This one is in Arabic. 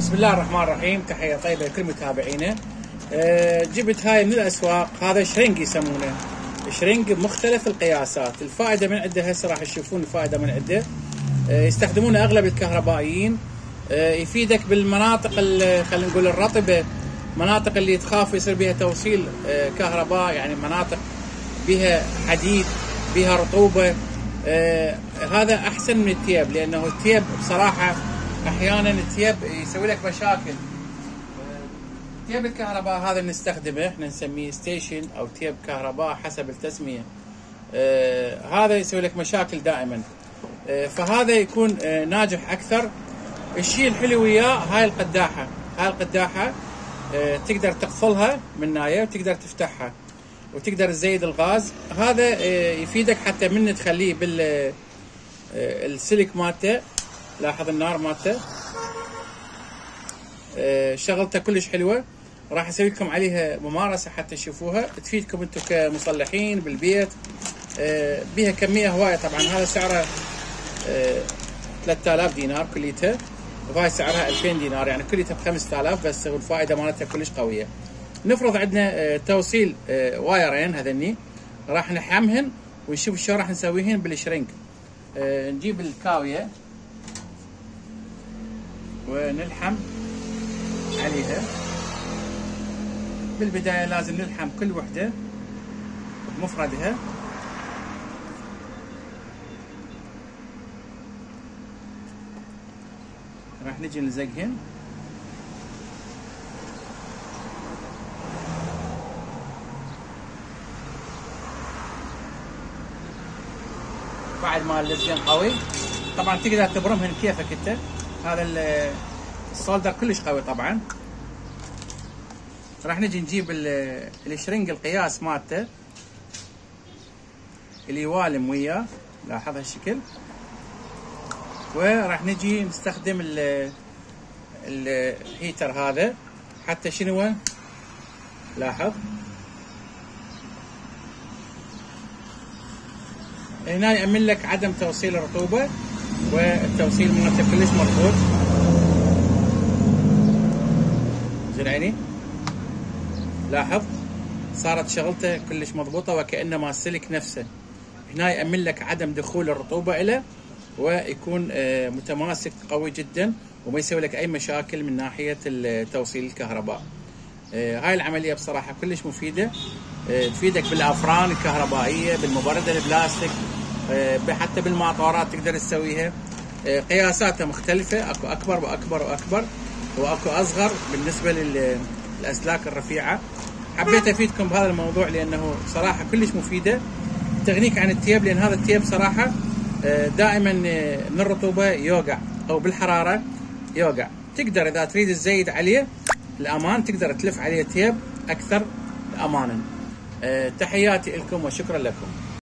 بسم الله الرحمن الرحيم. تحية طيبة لكل متابعينا. جبت هاي من الأسواق، هذا شرنج يسمونه، شرنج بمختلف القياسات. الفائدة من عنده هسه راح تشوفون الفائدة من عنده. يستخدمونه أغلب الكهربائيين. يفيدك بالمناطق خلينا نقول الرطبة، مناطق اللي تخاف يصير بها توصيل كهرباء، يعني مناطق بها حديد بها رطوبة. هذا أحسن من التياب، لأنه التياب بصراحة احيانا التياب يسوي لك مشاكل. تياب الكهرباء هذا نستخدمه، احنا نسميه ستيشن او تياب كهرباء حسب التسميه. هذا يسوي لك مشاكل دائما، فهذا يكون ناجح اكثر. الشيء الحلو وياه هاي القداحه، هاي القداحه تقدر تقفلها من نايه وتقدر تفتحها وتقدر تزيد الغاز. هذا يفيدك حتى من تخليه بال السلك مالته. لاحظ النار مالته، شغلته كلش حلوه. راح اسوي لكم عليها ممارسه حتى تشوفوها، تفيدكم انتم كمصلحين بالبيت. بها كميه هوايه. طبعا هذا سعره 3000 دينار كليتها، وهاي سعرها 2000 دينار، يعني كليتها ب 5000 بس، والفائده مالتها كلش قويه. نفرض عندنا توصيل وايرين هذني، راح نحمهن ونشوف شو راح نسويهن بالشرنك. نجيب الكاويه ونلحم عليها. بالبداية لازم نلحم كل وحدة بمفردها. راح نجي نلزقهن. بعد ما اللزقن قوي، طبعا تقدر تبرمهن كيفك انت. هذا السولدر كلش قوي طبعا. راح نجي نجيب الشرنج القياس مالته اللي يوالم وياه، لاحظ هالشكل. وراح نجي نستخدم الهيتر هذا حتى شنو، لاحظ هنا يأمن لك عدم توصيل الرطوبة، والتوصيل مالته كلش مضبوط. زين عيني، لاحظ صارت شغلته كلش مضبوطه وكأنما السلك نفسه. هنا يأمن لك عدم دخول الرطوبه له، ويكون متماسك قوي جدا، وما يسوي لك اي مشاكل من ناحيه توصيل الكهرباء. هاي العمليه بصراحه كلش مفيده. تفيدك بالافران الكهربائيه، بالمبرده البلاستيك، حتى بالماطورات تقدر تسويها. قياساتها مختلفه، اكو اكبر واكبر واكبر، واكو اصغر بالنسبه للاسلاك الرفيعه. حبيت افيدكم بهذا الموضوع لانه صراحه كلش مفيده، تغنيك عن التياب. لان هذا التياب صراحه دائما من الرطوبه يوقع او بالحراره يوقع. تقدر اذا تريد تزيد عليه الامان تقدر تلف عليه تياب اكثر امانا. تحياتي لكم وشكرا لكم.